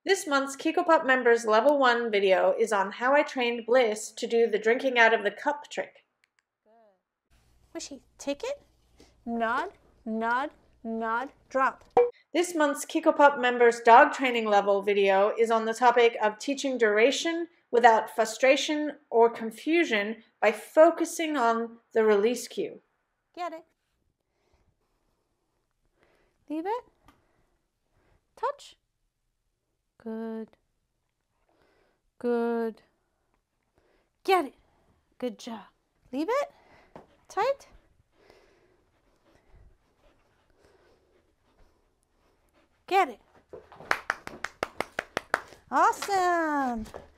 This month's Kikopup members level 1 video is on how I trained Bliss to do the drinking out of the cup trick. Wishy, take it, nod, nod, nod, drop. This month's Kikopup members dog training level video is on the topic of teaching duration without frustration or confusion by focusing on the release cue. Get it. Leave it. Touch. Good. Good. Get it. Good job. Leave it. Tight. Get it. Awesome.